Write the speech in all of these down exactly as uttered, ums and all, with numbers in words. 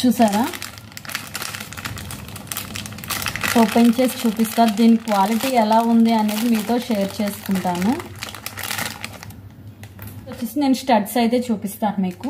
చూసారా, ఓపెన్ చేసి చూపిస్తారు. దీని క్వాలిటీ ఎలా ఉంది అనేది మీతో షేర్ చేసుకుంటాను. వచ్చేసి నేను స్టడ్స్ అయితే చూపిస్తాను మీకు.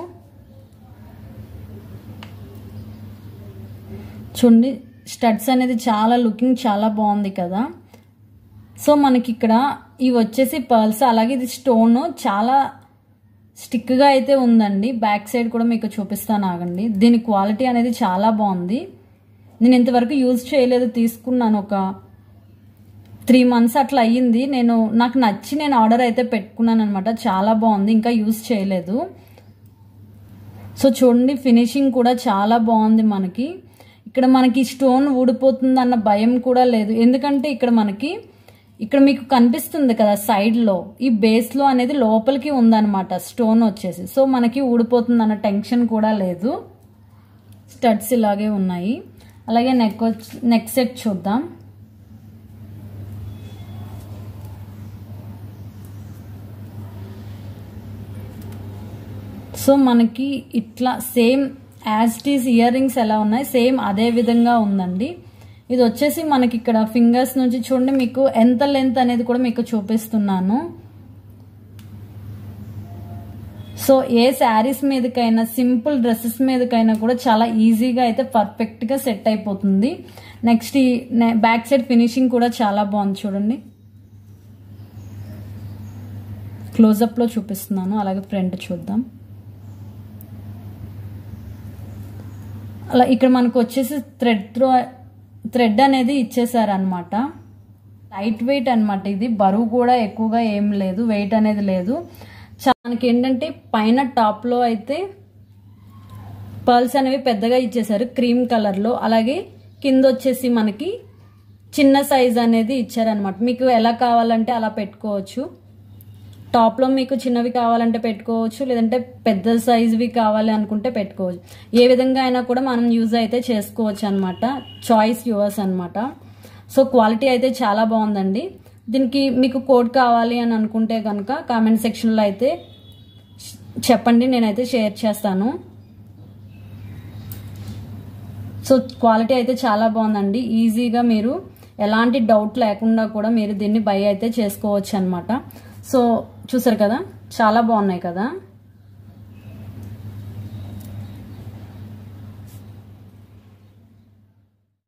చూడండి, స్టడ్స్ అనేది చాలా లుకింగ్ చాలా బాగుంది కదా. సో మనకి ఇక్కడ ఇవి వచ్చేసి పర్ల్స్, అలాగే ఇది స్టోన్ చాలా స్టిక్గా అయితే ఉందండి. బ్యాక్ సైడ్ కూడా మీకు చూపిస్తాను ఆగండి. దీని క్వాలిటీ అనేది చాలా బాగుంది. నేను ఇంతవరకు యూజ్ చేయలేదు, తీసుకున్నాను ఒక త్రీ మంత్స్ అట్లా అయ్యింది. నేను నాకు నచ్చి నేను ఆర్డర్ అయితే పెట్టుకున్నాను అనమాట. చాలా బాగుంది, ఇంకా యూజ్ చేయలేదు. సో చూడండి, ఫినిషింగ్ కూడా చాలా బాగుంది. మనకి ఇక్కడ మనకి స్టోన్ ఊడిపోతుంది అన్న భయం కూడా లేదు, ఎందుకంటే ఇక్కడ మనకి ఇక్కడ మీకు కనిపిస్తుంది కదా సైడ్లో, ఈ బేస్లో అనేది లోపలికి ఉందన్నమాట స్టోన్ వచ్చేసి. సో మనకి ఊడిపోతుంది అన్న టెన్షన్ కూడా లేదు. స్టడ్స్ ఇలాగే ఉన్నాయి. అలాగే నెక్ నెక్ సెట్ చూద్దాం. సో మనకి ఇట్లా same as it is earrings ఎలా ఉన్నాయి సేమ్ అదే విధంగా ఉందండి. ఇది వచ్చేసి మనకి ఇక్కడ ఫింగర్స్ నుంచి చూడండి, మీకు ఎంత లెంత్ అనేది కూడా మీకు చూపిస్తున్నాను. సో ఏ శారీస్ మీదకైనా, సింపుల్ డ్రెస్సెస్ మీదకైనా కూడా చాలా ఈజీగా అయితే పర్ఫెక్ట్గా సెట్ అయిపోతుంది. నెక్స్ట్ ఈ బ్యాక్ సైడ్ ఫినిషింగ్ కూడా చాలా బాగుంది చూడండి. క్లోజప్లో చూపిస్తున్నాను. అలాగే ఫ్రంట్ చూద్దాం. అలా ఇక్కడ మనకు వచ్చేసి థ్రెడ్ త్రో థ్రెడ్ అనేది ఇచ్చేసారనమాట. లైట్ వెయిట్ అనమాట. ఇది బరువు కూడా ఎక్కువగా ఏం లేదు, వెయిట్ అనేది లేదు. మనకి ఏంటంటే పైన టాప్లో అయితే పర్ల్స్ అనేవి పెద్దగా ఇచ్చేసారు క్రీమ్ కలర్లో. అలాగే కింద వచ్చేసి మనకి చిన్న సైజ్ అనేది ఇచ్చారనమాట. మీకు ఎలా కావాలంటే అలా పెట్టుకోవచ్చు. టాప్లో మీకు చిన్నవి కావాలంటే పెట్టుకోవచ్చు, లేదంటే పెద్ద సైజువి కావాలి అనుకుంటే పెట్టుకోవచ్చు. ఏ విధంగా అయినా కూడా మనం యూజ్ అయితే చేసుకోవచ్చు అనమాట. చాయిస్ యువర్స్ అనమాట. సో క్వాలిటీ అయితే చాలా బాగుందండి. దీనికి మీకు కోడ్ కావాలి అని అనుకుంటే కనుక కామెంట్ సెక్షన్లో అయితే చెప్పండి, నేనైతే షేర్ చేస్తాను. సో క్వాలిటీ అయితే చాలా బాగుందండి. ఈజీగా మీరు ఎలాంటి డౌట్ లేకుండా కూడా మీరు దీన్ని బై అయితే చేసుకోవచ్చు అనమాట. సో చూసారు కదా, చాలా బాగున్నాయి కదా.